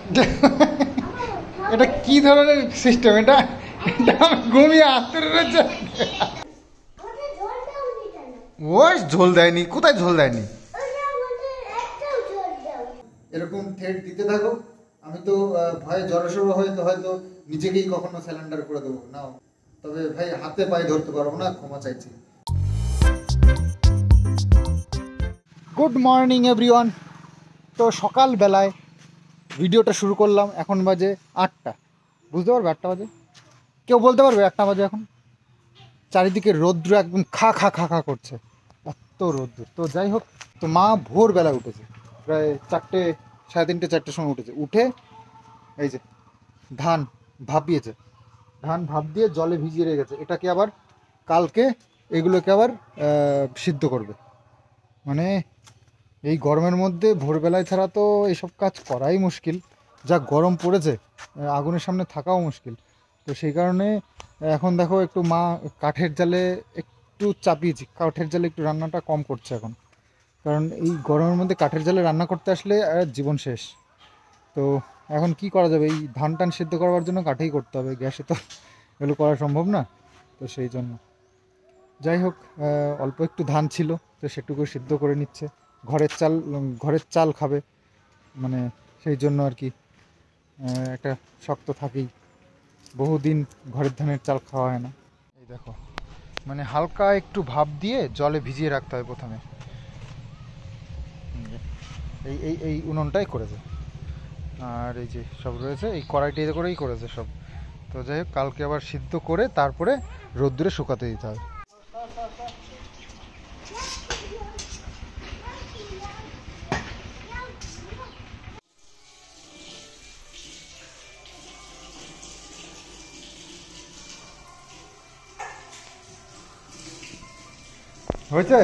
এটা কি ধরনের সিস্টেম? এটা এটা আমি ঘুমিয়ে আসতে রয়েছে। ও ঝোল দেয়নি, কোথায় ঝোল দেয়নি? এরকম থ্রেড দিতে থাকো। আমি তো ভয়ে জড়সড় হয়তো হয়তো নিজেকেই কখনো স্যালেন্ডার করে দেবো না। তবে ভাই হাতে পায়ে ধরতে পারবো না, ক্ষমা চাইছি। Good morning everyone. তো সকালবেলায় ভিডিওটা শুরু করলাম। এখন বাজে 8টা, বুঝতে পারবে 8টা বাজে? কেউ বলতে পারবে 8টা বাজে? এখন চারিদিকে রৌদ্র একদম খা খা খা খা করছে, এত রৌদ্র। তো যাই হোক, তো মা ভোরবেলা উঠেছে, প্রায় 4টে, 3:30, 4টের সময় উঠেছে। উঠে এই যে ধান ভাপিয়েছে, ধান ভাপ দিয়ে জলে ভিজিয়ে রেখেছে। এটাকে আবার কালকে এগুলোকে আবার সিদ্ধ করবে। মানে এই গরমের মধ্যে ভোরবেলায় ছাড়া তো এইসব কাজ করাই মুশকিল। যা গরম পড়েছে, আগুনের সামনে থাকাও মুশকিল। তো সেই কারণে এখন দেখো একটু মা কাঠের জালে একটু চাপিয়েছি, কাঠের জালে একটু রান্নাটা কম করছে এখন। কারণ এই গরমের মধ্যে কাঠের জালে রান্না করতে আসলে জীবন শেষ। তো এখন কি করা যাবে, এই ধান টান সিদ্ধ করবার জন্য কাঠেই করতে হবে, গ্যাসে তো এগুলো করা সম্ভব না। তো সেই জন্য যাই হোক, অল্প একটু ধান ছিল, তো সেটুকু সিদ্ধ করে নিচ্ছে। ঘরের চাল খাবে, মানে সেই জন্য আর কি। একটা শক্ত থাকেই, বহুদিন ঘরের ধানের চাল খাওয়া হয় না। এই দেখো, মানে হালকা একটু ভাপ দিয়ে জলে ভিজিয়ে রাখতে হয় প্রথমে। এই এই এই উনুনটাই করেছে, আর এই যে সব রয়েছে এই কড়াইটি করেই করেছে সব। তো যাই হোক, কালকে আবার সিদ্ধ করে তারপরে রোদ্দুরে শুকাতে দিতে হবে। হয়েছে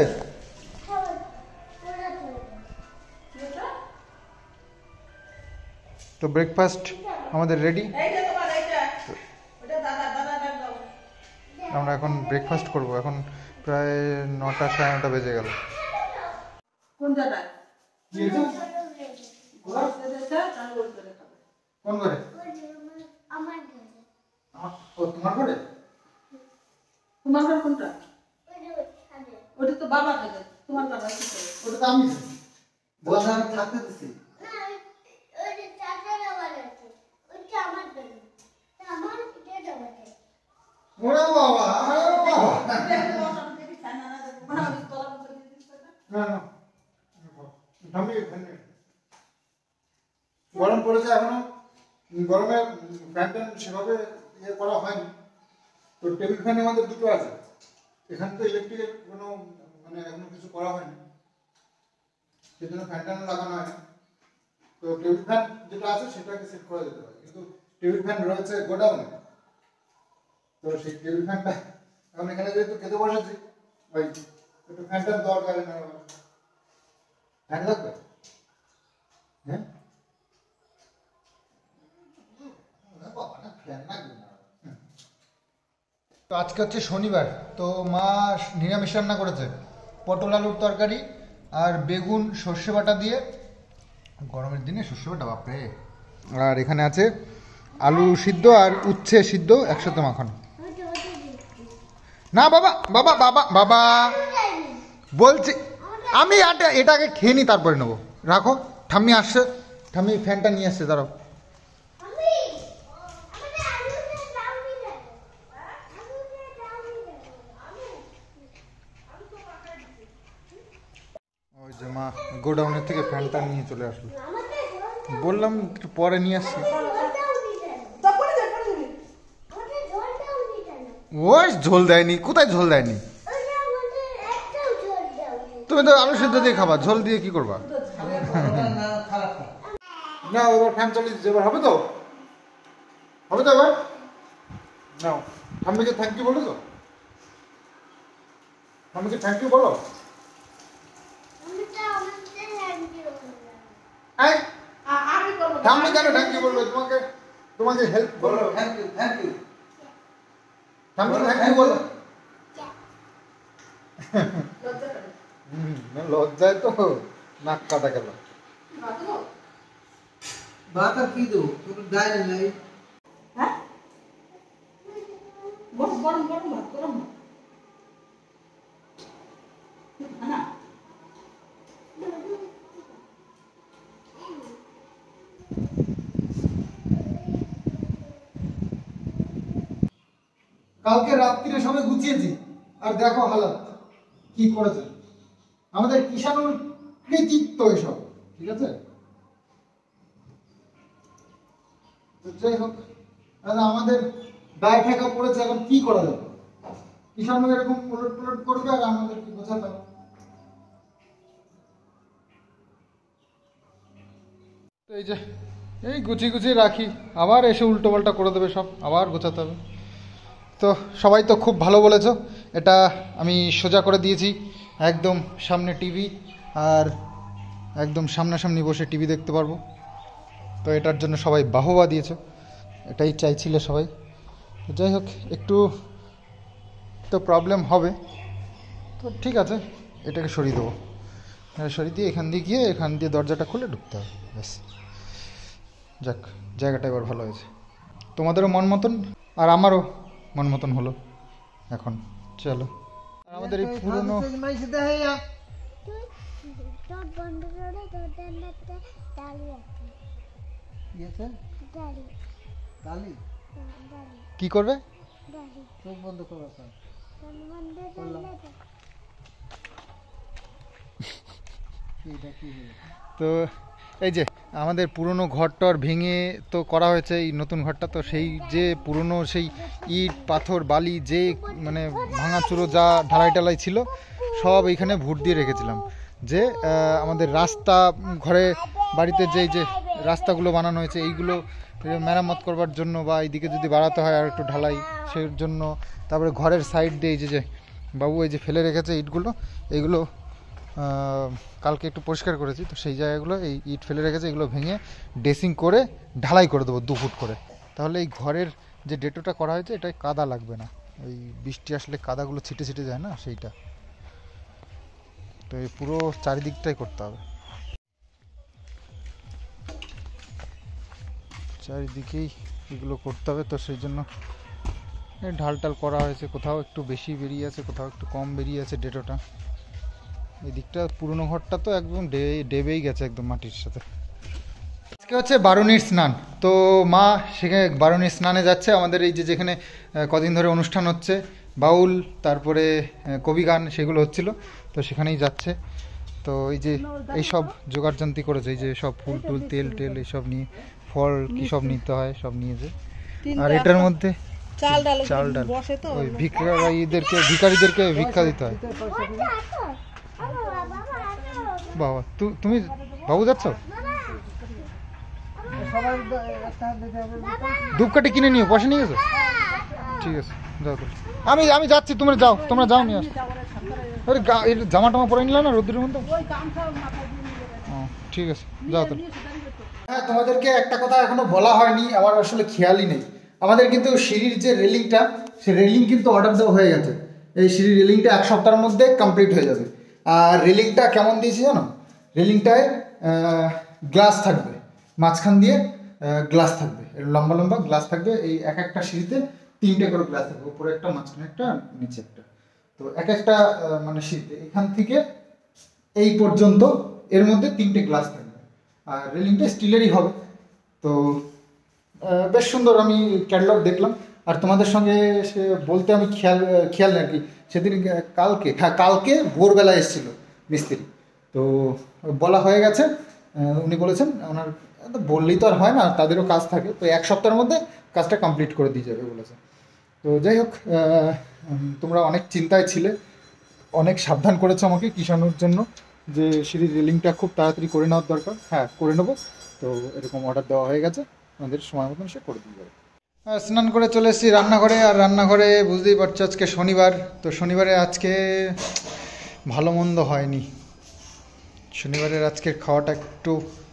তো ব্রেকফাস্ট আমাদের রেডি। আমরা এখন ব্রেকফাস্ট করব। এখন প্রায় 9টা, 9:30 বেজে গেল। কোন জায়গায়? কোন ঘরে? আমার ঘরে। ও তোমার ঘরে? তোমার ঘর কোনটা? ওটা তো বাবার ঘরে। তোমার বাবা কি করে? ওটা তো আমি বললাম, আমি থাকতে দিছি। না, ওই চাচার বাবার আছে, ওটা আমার ঘরে। আমার এটা যাবে। ওরে বাবা, আরে বাবা। না না, গরম পড়েছে এখনো, গরমে ফ্যান ট্যান সেভাবে ইয়ে করা হয়নি। তো টেবিল ফ্যান আমাদের দুটো আছে, এখানে তো ইলেকট্রিকের কোনো মানে এখনো কিছু করা হয়নি, সেই জন্য ফ্যান ট্যান লাগানো হয়নি। তো টেবিল ফ্যান যেটা আছে সেটাকে সেট করা যেতে পারে, কিন্তু টেবিল ফ্যান রয়েছে গোডাউনে। তো সেই টেবিল ফ্যানটা এখন এখানে যেহেতু খেতে বসেছি, ওই একটু ফ্যানটার দরকার না। ফ্যান লাগবে? হ্যাঁ, তো আজকে হচ্ছে শনিবার, তো মা নিরামিষ রান্না করেছে। পটল আলুর তরকারি আর বেগুন সর্ষে বাটা দিয়ে, গরমের দিনে সর্ষে বাটা বাপরে। আর এখানে আছে আলু সিদ্ধ আর উচ্ছে সিদ্ধ একসাথে মাখানো। না বাবা বাবা বাবা বাবা বলছি, আমি এটাকে খেয়ে নিই তারপরে নেবো। রাখো, ঠাম্মি আসছে, ঠাম্মি ফ্যানটা নিয়ে আসছে, দাঁড়াও। ওই যে মা গোডাউনের থেকে ফ্যানটা নিয়ে চলে আসলো, বললাম একটু পরে নিয়ে আসছি। ওই ঝোল দেয়নি, কোথায় ঝোল দেয়নি? তুমি তো আলু সিদ্ধ দিয়ে খাবা, ঝোল দিয়ে কি করবা? না, এবার ফ্যান চালিয়ে দিচ্ছে, এবার হবে তো? হবে তো এবার? নাও, ঠাম্মিকে থ্যাংক ইউ বলো তো, ঠাম্মিকে থ্যাংক ইউ বলো। ঠাম্মি কেন থ্যাংক ইউ বলবে? তোমাকে তোমাকে হেল্প বলো, থ্যাংক ইউ থ্যাংক ইউ। ঠাম্মি থ্যাংক ইউ বলো। লজ্জায় তো নাক কাটা গেল। ভাত আর কি দেবো, তোর ডাল নাই। হ্যাঁ গরম গরম গরম ভাত গরম ভাত না কালকে রাত্রিরে সবাই গুছিয়েছি, আর দেখো হালাত কি করেছে আমাদের কিষানুর কৃতিত্ব এসব, ঠিক আছে। তো যাই হোক, আমাদের গায়ে ঠেকা পড়েছে, এখন কি করা যাবে? কিষানু এরকম উলট পুলট করবে আর আমাদের কি বোঝাতে হবে। তো এই যে এই গুছিয়ে গুছিয়ে রাখি, আবার এসে উল্টো পাল্টা করে দেবে সব, আবার গোছাতে হবে। তো সবাই তো খুব ভালো বলেছো, এটা আমি সোজা করে দিয়েছি, একদম সামনে টিভি, আর একদম সামনাসামনি বসে টিভি দেখতে পারবো। তো এটার জন্য সবাই বাহবা দিয়েছো, এটাই চাইছিলে সবাই। তো যাই হোক, একটু তো প্রবলেম হবে, তো ঠিক আছে, এটাকে সরিয়ে দেবো। সরিয়ে দিয়ে এখান দিয়ে গিয়ে এখান দিয়ে দরজাটা খুলে ঢুকতে হবে, ব্যাস। যাক, জায়গাটা এবার ভালো হয়েছে, তোমাদেরও মন মতন আর আমারও মন মতন হলো এখন। চলো, আর আমাদের এই পুরনো কি করবে, চোখ বন্ধ করো। তো এই যে আমাদের পুরনো ঘরটর ভেঙে তো করা হয়েছে এই নতুন ঘরটা, তো সেই যে পুরনো সেই ইট পাথর বালি যে মানে ভাঙাচুরো যা ঢালাই টালাই ছিল সব এইখানে ভুট দিয়ে রেখেছিলাম। যে আমাদের রাস্তা ঘরে বাড়িতে যে রাস্তাগুলো বানানো হয়েছে এইগুলো মেরামত করবার জন্য, বা এইদিকে যদি বাড়াতে হয় আর একটু ঢালাই সেই জন্য। তারপরে ঘরের সাইড দিয়ে এই যে বাবু এই যে ফেলে রেখেছে ইটগুলো, এইগুলো কালকে একটু পরিষ্কার করেছি, তো সেই জায়গাগুলো এই ইট ফেলে রেখেছে, এগুলো ভেঙে ড্রেসিং করে ঢালাই করে দেবো 2 ফুট করে। তাহলে এই ঘরের যে ডেটোটা করা হয়েছে এটায় কাদা লাগবে না, ওই বৃষ্টি আসলে কাদাগুলো ছিটে ছিটে যায় না সেইটা। তো এই পুরো চারিদিকটাই করতে হবে, চারিদিকেই এগুলো করতে হবে। তো সেই জন্য ঢাল টাল করা হয়েছে, কোথাও একটু বেশি বেরিয়ে আছে, কোথাও একটু কম বেরিয়ে আছে ডেটোটা। এই দিকটা পুরনো ঘরটা তো একদম ডেবেই গেছে একদম মাটির সাথে। আজকে হচ্ছে বারুণীর স্নান, তো মা সেখানে বারুণীর স্নানে যাচ্ছে। আমাদের এই যে যেখানে কদিন ধরে অনুষ্ঠান হচ্ছে বাউল তারপরে কবি গান সেগুলো হচ্ছিল, তো সেখানেই যাচ্ছে। তো এই যে এইসব জোগাড়যন্ত্রী করেছে, এই যে সব ফুল টুল তেল টেল এইসব নিয়ে, ফল কী সব নিতে হয় সব নিয়েছে। আর এটার মধ্যে চাল ডাল ওই ভিখারিদেরকে ভিক্ষা দিতে হয়। বাবা তুমি বাবু যাচ্ছ, ধূপকাঠি কিনে নিও, পয়সা নিয়ে গেছো, ঠিক আছে যাও। তো আমি যাচ্ছি, তোমরা যাও নিয়ে আসো। আরে জামা টামা পরে নিলাম না রোদ্রের মধ্যে, ঠিক আছে যাও তো। হ্যাঁ, তোমাদেরকে একটা কথা এখনো বলা হয়নি, আমার আসলে খেয়ালই নেই। আমাদের কিন্তু সিঁড়ির যে রেলিংটা, সেই রেলিং কিন্তু অর্ডার দেওয়া হয়ে গেছে। এই সিঁড়ির রেলিংটা 1 সপ্তাহের মধ্যে কমপ্লিট হয়ে যাবে। আর রেলিংটা কেমন দিয়েছি জানো, রেলিংটায় গ্লাস থাকবে, মাঝখান দিয়ে গ্লাস থাকবে, লম্বা লম্বা গ্লাস থাকবে। এই একটা সিঁড়িতে 3টে করে গ্লাস থাকবে, উপরে একটা, মাঝখানে একটা, নিচে একটা। তো একটা মানে সিঁড়িতে এখান থেকে এই পর্যন্ত এর মধ্যে 3টে গ্লাস থাকবে, আর রেলিংটা স্টিলেরই হবে। তো বেশ সুন্দর, আমি ক্যাটালগ দেখলাম। আর তোমাদের সঙ্গে সে বলতে আমি খেয়াল নেই আর কি, সেদিন কালকে ভোরবেলা এসেছিলো মিস্ত্রি, তো বলা হয়ে গেছে। উনি বলেছেন ওনার বললেই তো আর হয় না, তাদেরও কাজ থাকে, তো 1 সপ্তাহের মধ্যে কাজটা কমপ্লিট করে দিয়ে যাবে বলেছে। তো যাই হোক, তোমরা অনেক চিন্তায় ছিলে, অনেক সাবধান করেছো আমাকে কিষাণুর জন্য, যে সিঁড়ির রেলিংটা খুব তাড়াতাড়ি করে নেওয়ার দরকার। হ্যাঁ, করে নেবো। তো এরকম অর্ডার দেওয়া হয়ে গেছে, আমাদের সময় মতন সে করে দিয়ে যাবে। স্নান করে চলে এসেছি রান্নাঘরে, আর রান্নাঘরে বুঝতেই পারছো আজকে শনিবার, তো শনিবারে আজকে ভালো মন্দ হয়নি। শনিবারের আজকের খাওয়াটা একটু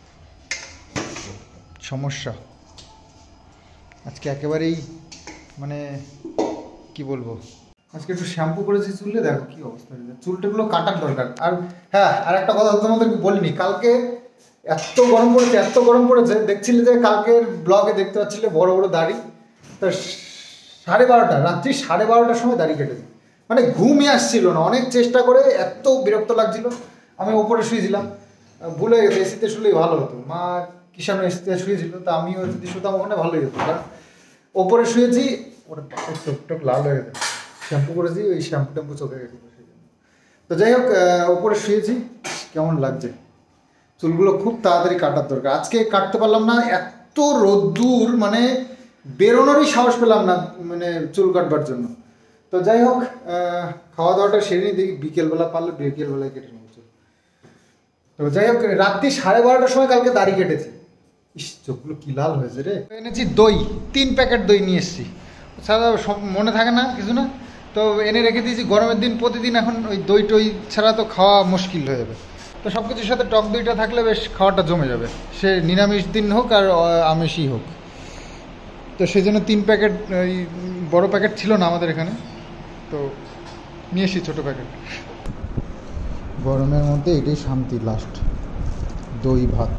সমস্যা। আজকে একেবারেই মানে কি বলবো, আজকে একটু শ্যাম্পু করেছি চুলে, দেখো কি অবস্থা, চুলটাগুলো কাটার দরকার। আর হ্যাঁ, আর একটা কথা তোমাদেরকে বলিনি, কালকে এত গরম পড়েছে, দেখছিলে যে কালকের ব্লগে দেখতে পাচ্ছিলে বড় বড় দাড়ি। তো 12:30 রাত্রি 12:30টার সময় দাড়ি কেটেছে, মানে ঘুমই আসছিল না, অনেক চেষ্টা করে, এত বিরক্ত লাগছিল। আমি ওপরে শুয়েছিলাম, ভুলে গেছি এসিতে শুলেই ভালো হতো, মা কিষানও এসিতে শুয়েছিল, তো আমিও যদি শুতাম ওখানে ভালোই হতো, কারণ ওপরে শুয়েছি, ওটা চোখ টোক লাল হয়ে গেছে, শ্যাম্পু করেছি, ওই শ্যাম্পু ট্যাম্পু চোখে গেছিলো সেই জন্য। তো যাই হোক, ওপরে শুয়েছি, কেমন লাগছে, চুলগুলো খুব তাড়াতাড়ি কাটার দরকার। আজকে কাটতে পারলাম না, এত রোদ্দুর, মানে বেরোনোরই সাহস পেলাম না, মানে চুল কাটবার জন্য। তো যাই হোক, খাওয়া দাওয়াটা সেরে নিই, দেখি বিকেলবেলা পারলে বিকেলবেলায় কেটে নেবো চুল। তো যাই হোক, রাত্রি 12:30টার সময় কালকে দাড়ি কেটেছে। ইস, চোখগুলো কি লাল হয়েছে রে। এনেছি দই, 3 প্যাকেট দই নিয়ে এসেছি, সারা সব মনে থাকে না কিছু না, তো এনে রেখে দিয়েছি। গরমের দিন প্রতিদিন এখন ওই দই টই ছাড়া তো খাওয়া মুশকিল হয়ে যাবে, তো সব কিছুর সাথে টক দইটা থাকলে বেশ খাওয়াটা জমে যাবে, সে নিরামিষ দিন হোক আর আমিষই হোক। তো সেই জন্য 3 প্যাকেট, ওই বড়ো প্যাকেট ছিল না আমাদের এখানে, তো নিয়ে এসি ছোটো প্যাকেট। গরমের মধ্যে এটাই শান্তি, লাস্ট দই ভাত।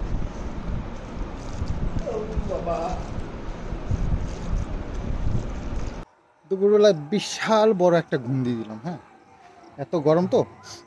দুপুরবেলায় বিশাল বড় একটা ঘুম দিয়ে দিলাম। হ্যাঁ, এত গরম তো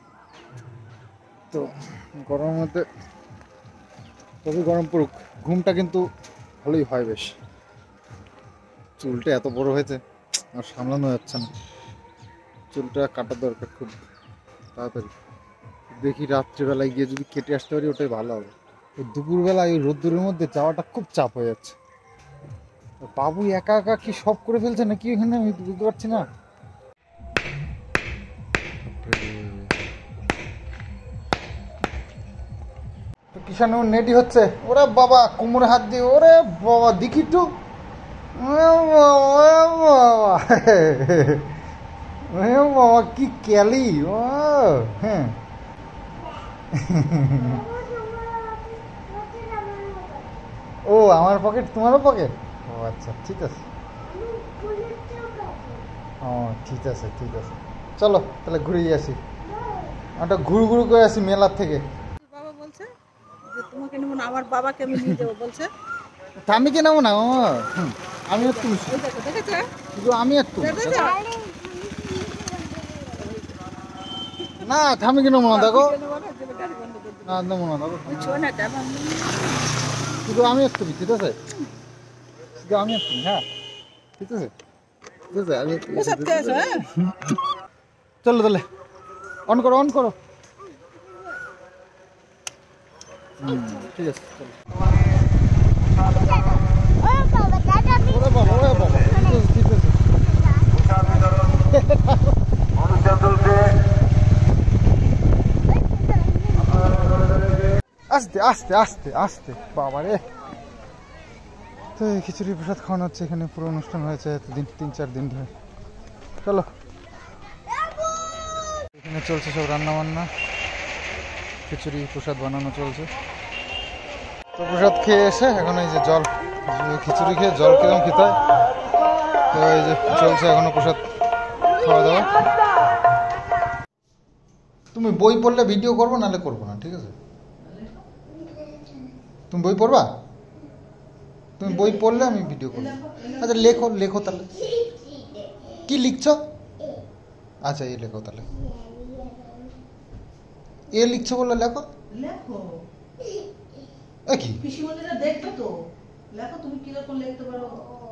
গরমের মধ্যে তবে গরম পড়ুক, ঘুমটা কিন্তু ভালোই হয় বেশ। চুলটা এত বড় হয়েছে আর সামলানো যাচ্ছে না, চুলটা কাটার দরকার খুব তাড়াতাড়ি। দেখি রাত্রিবেলায় গিয়ে যদি কেটে আসতে পারি ওটাই ভালো হবে। ওই দুপুরবেলায় ওই রোদ্দুরের মধ্যে যাওয়াটা খুব চাপ হয়ে যাচ্ছে। বাবু একা একা কি সব করে ফেলছে নাকি এখানে, আমি বুঝতে পারছি না। তো কিষান নেটি হচ্ছে, ওরে বাবা কোমরে হাত দিয়ে, ওরে বাবা দেখি একটু, বাবা কি ক্যালি, ও হ্যাঁ। ও আমার পকেট, তোমারও পকেট, ও আচ্ছা ঠিক আছে, ও ঠিক আছে ঠিক আছে, চলো তাহলে ঘুরেই আসি, একটা ঘুরু ঘুরু করে আসি মেলার থেকে। বাবা বলছে যে তোমাকে নেবো না, আমার বাবাকে আমি নিয়ে যাবো বলছে। আমি কে নেবো না মামা, আমি আর তুমি, ওই দেখো, দেখেছো? শুধু আমি আর তুমি। দেখেছো? না থামি কেন মনে দেখো, নেবো না, যে গাড়ি বন্ধ করে দিবো। না নেবো না দেখো, ওই ছো না, তেমন শুধু আমি আর তুমি, ঠিক আছে, শুধু আমি আর তুমি, হ্যাঁ ঠিক আছে ঠিক আছে, আমি আর তুমি। প্রসাদ খেয়ে এসো, হ্যাঁ? চলো তাহলে, অন করো অন করো। ঠিক আছে চলো। ওরে বাবা, ওরে বাবা, ঠিক আছে, ঠিক আছে। আস্তে আস্তে আস্তে আস্তে, বাবা রে। তো এই খিচুড়ি প্রসাদ খাওয়ানো হচ্ছে এখানে, পুরো অনুষ্ঠান হয়েছে এতদিন, 3-4 দিন ধরে। চলো, এখানে চলছে সব রান্না বান্না, খিচুড়ি প্রসাদ বানানো চলছে। তো প্রসাদ খেয়ে এসে এখন এই যে জল, খিচুড়ি খেয়ে জল কেমন খেতে হয়, তো এই যে চলছে এখনো প্রসাদ খাওয়া দাওয়া। তুমি বই পড়লে ভিডিও করবো, নাহলে করবো না, ঠিক আছে? তুমি বই পড়বা, তুমি বই পড়লে আমি ভিডিও করবো। আচ্ছা লেখো লেখো তাহলে, কি লিখছো? আচ্ছা এ লেখো তাহলে, এ লিখছো বললে লেখো। লেখো, এ কি পিসিমণিরা দেখবে তো, লেখো তুমি কিরকম লিখতে পারো,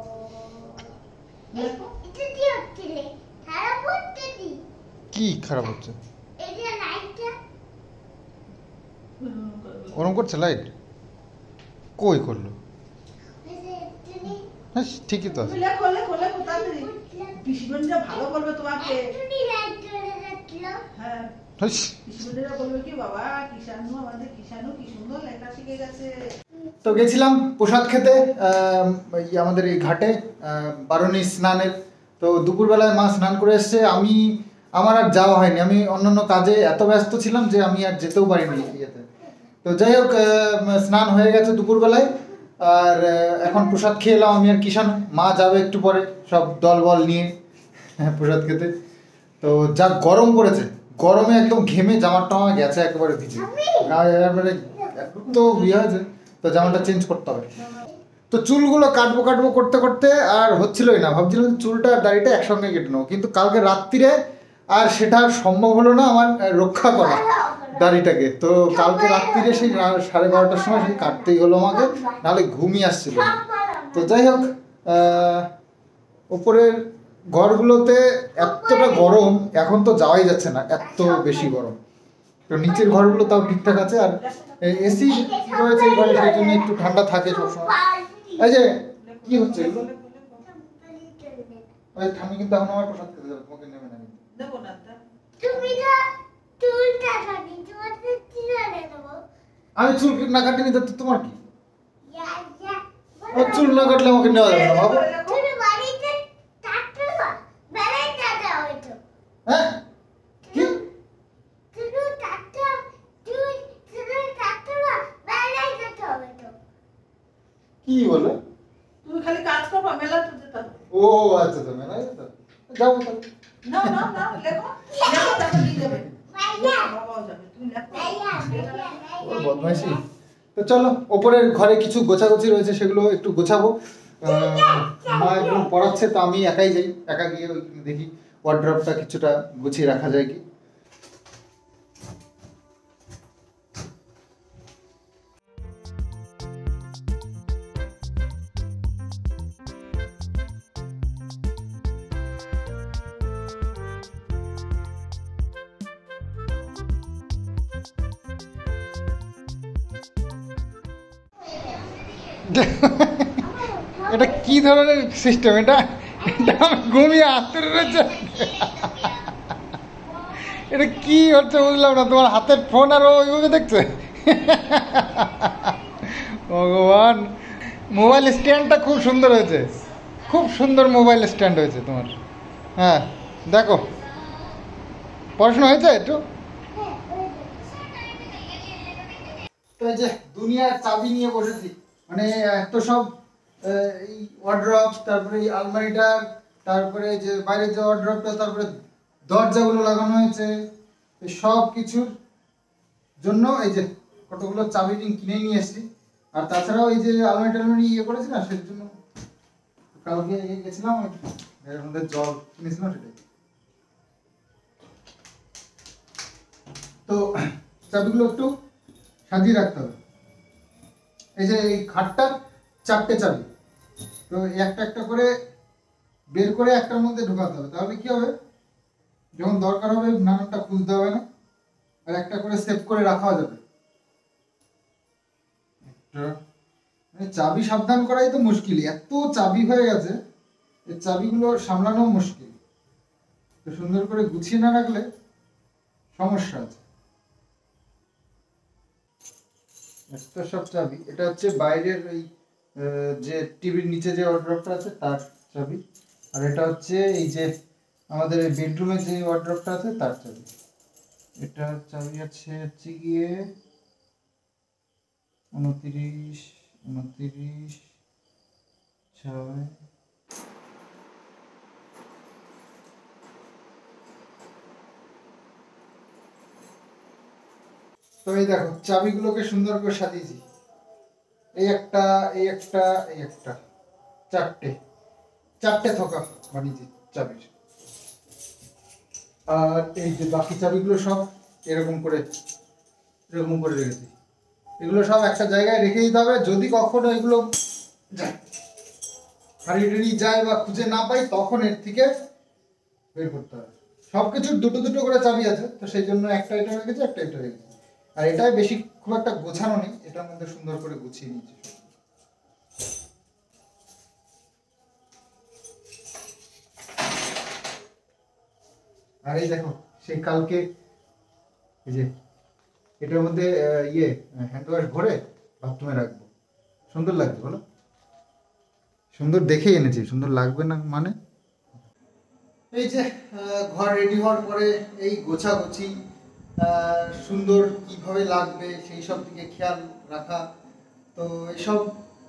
লেখো। কি খারাপ হচ্ছে, ওরম করছে লাইট, কই করলো? হ্যাঁ ঠিকই তো আছে। তুমি লেখো লেখো লেখো তাড়াতাড়ি, পিসিমণিরা ভালো বলবে তোমাকে। হ্যাঁ, হাইস, পিসিমণিরা বলবে কি, বাবা কিষানু, আমাদের কিষানু কি সুন্দর লেখা শিখে গেছে। তো গেছিলাম প্রসাদ খেতে আমাদের এই ঘাটে, বারুণী স্নানের। তো দুপুরবেলায় মা স্নান করে এসছে, আমার আর যাওয়া হয়নি, আমি অন্যান্য কাজে এত ব্যস্ত ছিলাম যে আমি আর যেতেও পারিনি ইয়েতে। তো যাই হোক, স্নান হয়ে গেছে দুপুরবেলায়, আর এখন প্রসাদ খেয়ে এলাম আমি আর কিষান। মা যাবে একটু পরে সব দলবল নিয়ে প্রসাদ খেতে। তো যা গরম পড়েছে, গরমে একদম ঘেমে জামা টামা গেছে একেবারে ভিজে, একেবারে এত তো বিয়ে হয়েছে, তো জামাটা চেঞ্জ করতে হবে। তো চুলগুলো কাটবো কাটবো করতে করতে আর হচ্ছিলই না, ভাবছিলাম যে চুলটা আর দাড়িটা একসঙ্গে কেটে নেবো, কিন্তু কালকে রাত্রিরে আর সেটা আর সম্ভব হলো না আমার রক্ষা করা দাড়িটাকে। তো কালকে রাত্রিরে সেই 12:30টার সময় সেই কাটতেই হলো আমাকে, নাহলে ঘুমিয়ে আসছিল। তো যাই হোক, ওপরের ঘরগুলোতে এতটা গরম এখন তো যাওয়াই যাচ্ছে না, এত বেশি গরম। তো নিচের ঘরগুলো তাও ঠিকঠাক আছে, আর এসি রয়েছে এই ঘরে, সেই জন্য একটু ঠান্ডা থাকে সবসময়। এই যে কি হচ্ছে এগুলো, ওই ঠান্ডা কিন্তু এখন আমার প্রসাদ খেতে যাবে, তোমাকে নেবে না কিন্তু। দেবো না তা। আমি চুল না কাটিনি তো তোমার কি? ও চুল না কাটলে আমাকে নেওয়া যাবে না বাবু। হ্যাঁ কি কি বলে? তুমি খালি কাজ করবা, মেলা তো যেতে হবে। ও আচ্ছা, তো মেলায় যেতে হবে। যাবো তাহলে। না না না, লেখো লেখো, তারপর দিয়ে দেবে। বাবাও যাবে, তুমি লেখো। ও বদমাইশি। তো চলো, ওপরের ঘরে কিছু গোছাগুছি রয়েছে, সেগুলো একটু গোছাবো। মা একদম পড়াচ্ছে, তো আমি একাই যাই, একা গিয়ে ওইখানে দেখি ওয়ার্ড্রপটা কিছুটা গুছিয়ে রাখা যায় কি। এটা কি ধরনের সিস্টেম? এটা এটা আমি ঘুমিয়ে হাতে রয়েছে, এটা কি হচ্ছে বুঝলাম না। তোমার হাতের ফোন আর ওইভাবে দেখছে। ভগবান, মোবাইল স্ট্যান্ডটা খুব সুন্দর হয়েছে, খুব সুন্দর মোবাইল স্ট্যান্ড হয়েছে তোমার। হ্যাঁ দেখো, পড়াশোনা হয়েছে একটু। তো এই যে দুনিয়ার চাবি নিয়ে বসেছি, মানে এত সব এই ওয়ার্ড্রপ, তারপরে এই আলমারিটা, তারপরে যে বাইরের যে ওয়ার্ড্রপটা, তারপরে দরজাগুলো লাগানো হয়েছে, এই সব কিছুর জন্য এই যে কতগুলো চাবি কিনে নিয়ে এসেছি। আর তাছাড়াও এই যে আলমারি টালমারি ইয়ে করেছি না, সেই জন্য কালকে গেছিলাম, এর মধ্যে জল কিনেছিলাম সেটাই। তো চাবিগুলো একটু সাজিয়ে রাখতে হবে। এই যে এই খাটটার 4টে চাবি, তো একটা একটা করে বের করে একটার মধ্যে ঢোকাতে হবে, তাহলে কি হবে, যখন দরকার হবে নানানটা খুঁজতে হবে না, আর একটা করে সেভ করে রাখা যাবে। মানে চাবি সাবধান করাই তো মুশকিল, এত চাবি হয়ে গেছে, এই চাবিগুলো সামলানো মুশকিল। তো সুন্দর করে গুছিয়ে না রাখলে সমস্যা আছে। এত সব চাবি, এটা হচ্ছে বাইরের ওই যে টিভির নিচে যে ওয়ার্ড্রপটা আছে তার চাবি, আর এটা হচ্ছে এই যে আমাদের বেডরুমে যে ওয়ার্ড্রপটা আছে তার চাবি। এটা চাবি আছে হচ্ছে গিয়ে 29, 29, 6। তো এই দেখো চাবিগুলোকে সুন্দর করে সাজিয়েছি, এই একটা, এই একটা, এই একটা, 4টে থোকা বানিয়েছি চাবির। আর এই যে বাকি চাবিগুলো সব এরকম করে রেখেছি। এগুলো সব একটা জায়গায় রেখে দিতে হবে, যদি কখনো এগুলো যায়, হারিয়ে যায় বা খুঁজে না পাই, তখন এর থেকে বের করতে হবে। সবকিছুর দুটো দুটো করে চাবি আছে, তো সেই জন্য একটা এটা রেখেছি, একটা এটা রেখেছি। আর এটাই বেশি খুব একটা গোছানো নেই, এটার মধ্যে সুন্দর করে গুছিয়ে নিয়েছি। আর এই দেখো সেই কালকে এই যে এটার মধ্যে হ্যান্ড ওয়াশ ভরে বাথরুমে রাখবো, সুন্দর লাগবে বলো? সুন্দর দেখেই এনেছি, সুন্দর লাগবে না মানে? এই যে ঘর রেডি হওয়ার পরে এই গোছাগুছি, সুন্দর কিভাবে লাগবে সেই সব দিকে খেয়াল রাখা। তো এইসব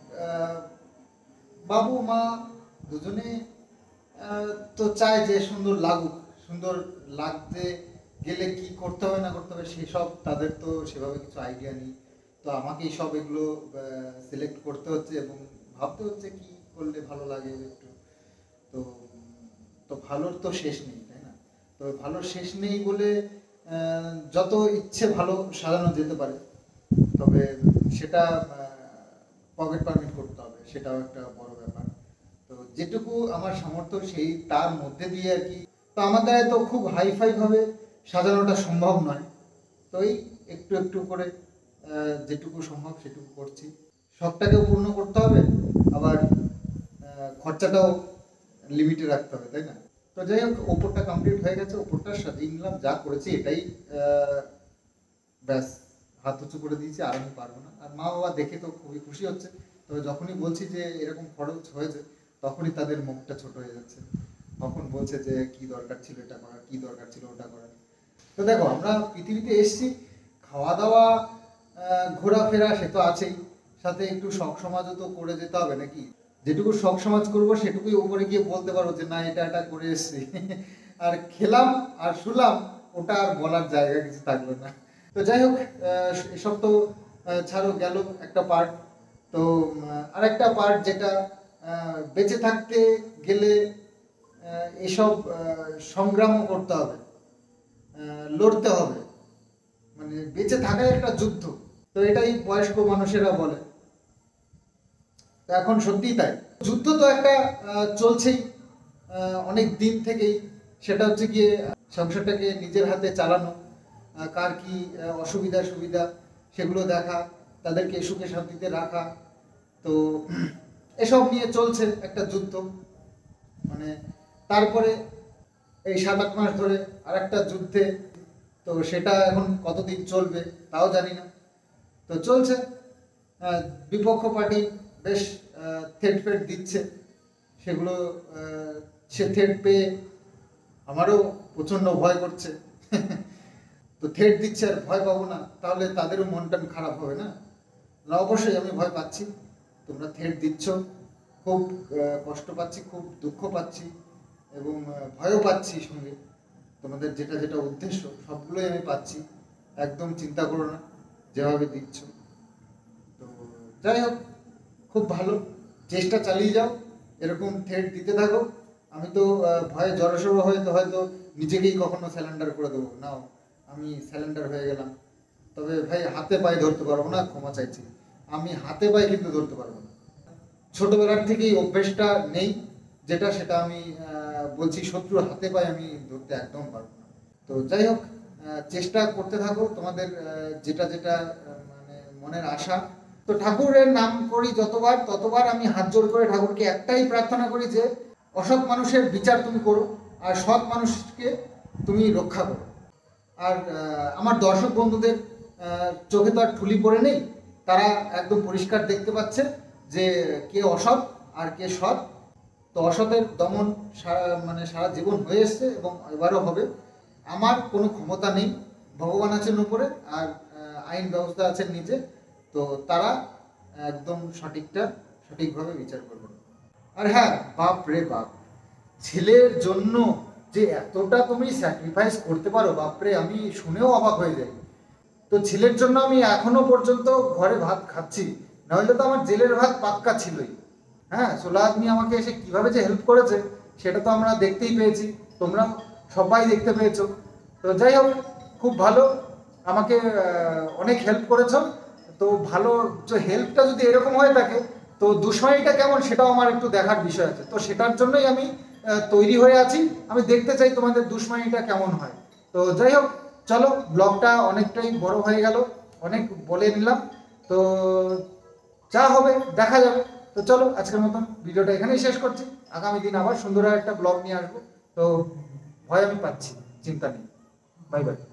বাবু মা দুজনে তো চায় যে সুন্দর লাগুক, সুন্দর লাগতে গেলে কি করতে হবে না করতে হবে সেই সব তাদের তো সেভাবে কিছু আইডিয়া নেই। তো আমাকেই সব এগুলো সিলেক্ট করতে হচ্ছে এবং ভাবতে হচ্ছে কি করলে ভালো লাগে একটু। তো তো ভালোর তো শেষ নেই, তাই না? তো ভালোর শেষ নেই বলে যত ইচ্ছে ভালো সাজানো যেতে পারে, তবে সেটা পকেট পারমিট করতে হবে, সেটাও একটা বড় ব্যাপার। তো যেটুকু আমার সামর্থ্য সেই তার মধ্যে দিয়ে আর কি। তো আমার দ্বারা তো খুব হাইফাই ভাবে সাজানোটা সম্ভব নয়, তো এই একটু একটু করে যেটুকু সম্ভব সেটুকু করছি। শখটাকেও পূর্ণ করতে হবে, আবার খরচাটাও লিমিটে রাখতে হবে, তাই না? তো যাই হোক, ওপরটা কমপ্লিট হয়ে গেছে, ওপরটা সাজিয়ে নিলাম, যা করেছি এটাই ব্যাস, হাত উঁচু করে দিয়েছি, আর আমি পারবো না। আর মা বাবা দেখে তো খুবই খুশি হচ্ছে, তবে যখনই বলছি যে এরকম খরচ হয়েছে তখনই তাদের মুখটা ছোট হয়ে যাচ্ছে, তখন বলছে যে কি দরকার ছিল এটা করার, কি দরকার ছিল ওটা করার। তো দেখো, আমরা পৃথিবীতে এসেছি, খাওয়া দাওয়া ঘোরাফেরা সে তো আছেই, সাথে একটু শখ সমাজও তো করে যেতে হবে নাকি? যেটুকু শখ সমাজ করবো সেটুকুই উপরে গিয়ে বলতে পারবো যে না এটা এটা করে এসছি। আর খেলাম আর শুলাম, ওটা আর বলার জায়গা কিছু থাকলো না। তো যাই হোক, এসব তো ছাড়ো, গেল একটা পার্ট। তো আরেকটা পার্ট যেটা বেঁচে থাকতে গেলে এসব সংগ্রামও করতে হবে, লড়তে হবে, মানে বেঁচে থাকাই একটা যুদ্ধ। তো এটাই বয়স্ক মানুষেরা বলে, তো এখন সত্যিই তাই। যুদ্ধ তো একটা চলছেই অনেক দিন থেকেই। সেটা হচ্ছে গিয়ে সংসারটাকে নিজের হাতে চালানো, কার কি অসুবিধা সুবিধা সেগুলো দেখা, তাদেরকে সুখে শান্তিতে রাখা। তো এসব নিয়ে চলছে একটা যুদ্ধ। মানে তারপরে এই 7-8 মাস ধরে আর একটা যুদ্ধে, তো সেটা এখন কতদিন চলবে তাও জানি না। তো চলছে, বিপক্ষ পার্টি বেশ থ্রেট ফেট দিচ্ছে, সেগুলো সে থ্রেট পেয়ে আমারও প্রচণ্ড ভয় করছে। তো থ্রেট দিচ্ছে আর ভয় পাবো না, তাহলে তাদেরও মন টন খারাপ হবে না? না, অবশ্যই আমি ভয় পাচ্ছি, তোমরা থ্রেট দিচ্ছ, খুব কষ্ট পাচ্ছি, খুব দুঃখ পাচ্ছি এবং ভয়ও পাচ্ছি সঙ্গে। তোমাদের যেটা যেটা উদ্দেশ্য সবগুলোই আমি পাচ্ছি, একদম চিন্তা করো না যেভাবে দিচ্ছ। তো যাই হোক, খুব ভালো, চেষ্টা চালিয়ে যাও, এরকম থ্রেট দিতে থাকো। আমি তো ভয়ে জড়সড় হয়ে তো হয়তো নিজেকেই কখনো স্যালেন্ডার করে দেবো, নাও আমি স্যালেন্ডার হয়ে গেলাম। তবে ভাই, হাতে পায়ে ধরতে পারবো না, ক্ষমা চাইছি, আমি হাতে পায়ে কিন্তু ধরতে পারবো না। ছোটবেলার থেকেই অভ্যেসটা নেই, যেটা সেটা আমি বলছি, শত্রুর হাতে পায়ে আমি ধরতে একদম পারবো না। তো যাই হোক, চেষ্টা করতে থাকো তোমাদের যেটা যেটা মানে মনের আশা। তো ঠাকুরের নাম করি যতবার, ততবার আমি হাত জোর করে ঠাকুরকে একটাই প্রার্থনা করি যে অসৎ মানুষের বিচার তুমি করো, আর সৎ মানুষকে তুমি রক্ষা করো। আর আমার দর্শক বন্ধুদের চোখে তো আর ঠুলি পড়ে নেই, তারা একদম পরিষ্কার দেখতে পাচ্ছে যে কে অসৎ আর কে সৎ। তো অসতের দমন সারা জীবন হয়ে এসছে এবং এবারও হবে। আমার কোনো ক্ষমতা নেই, ভগবান আছেন উপরে আর আইন ব্যবস্থা আছেন নিচে, তো তারা একদম সঠিকভাবে বিচার করবেন। আর হ্যাঁ, বাপ রে বাপ, ছেলের জন্য যে এতটা তুমি স্যাক্রিফাইস করতে পারো, বাপরে, আমি শুনেও অবাক হয়ে যাই। তো ছেলের জন্য আমি এখনো পর্যন্ত ঘরে ভাত খাচ্ছি, নাহলে তো আমার জেলের ভাত পাক্কা ছিলই। হ্যাঁ, সোলা আদমি আমাকে এসে কিভাবে যে হেল্প করেছে সেটা তো আমরা দেখতেই পেয়েছি, তোমরা সবাই দেখতে পেয়েছো। তো যাই হোক, খুব ভালো, আমাকে অনেক হেল্প করেছো। তো ভালো, যে হেল্পটা যদি এরকম হয়ে থাকে, তো দুশ্মনীটা কেমন সেটাও আমার একটু দেখার বিষয় আছে। তো সেটার জন্যই আমি তৈরি হয়ে আছি, আমি দেখতে চাই তোমাদের দুশ্মনীটা কেমন হয়। তো যাই হোক, চলো, ব্লগটা অনেকটাই বড় হয়ে গেল, অনেক বলে নিলাম। তো যা হবে দেখা যাবে। তো চলো, আজকের মতন ভিডিওটা এখানেই শেষ করছি। আগামী দিন আবার সুন্দর একটা ব্লগ নিয়ে আসবো। তো ভয় আমি পাচ্ছি, চিন্তা নেই। Bye by.